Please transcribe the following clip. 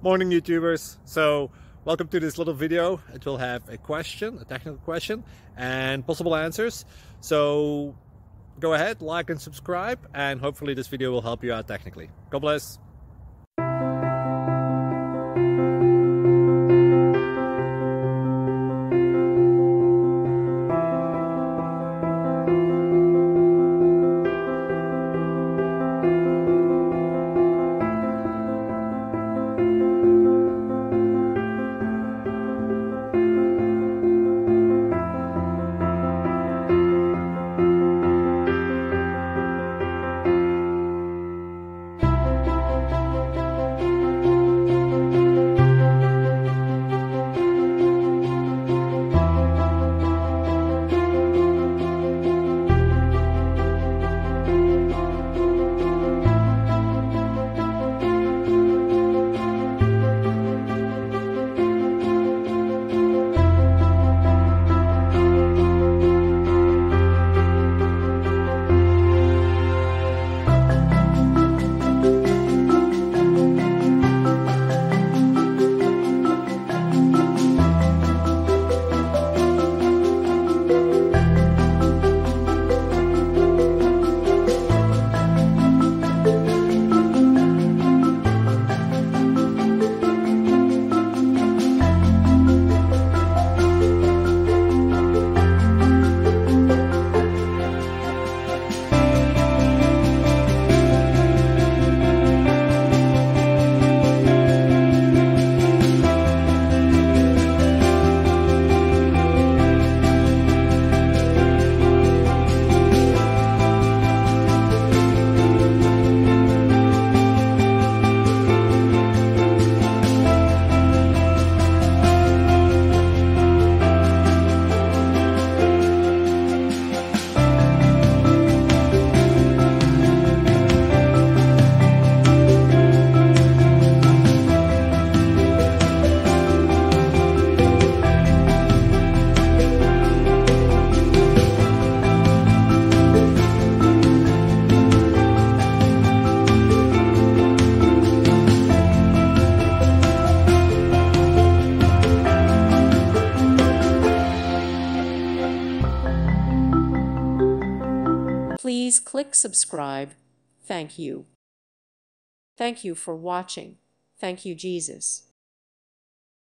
Morning YouTubers. So welcome to this little video. It will have a question, a technical question, and possible answers. So go ahead, like and subscribe, and hopefully this video will help you out technically. God bless. Please click subscribe. Thank you. Thank you for watching. Thank you, Jesus.